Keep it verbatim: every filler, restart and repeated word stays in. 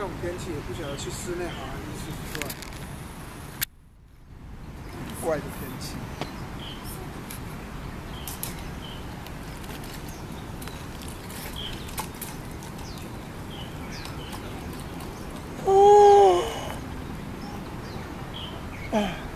这种天气也不晓得去室内好还是去室外。怪的天气。哦。哎。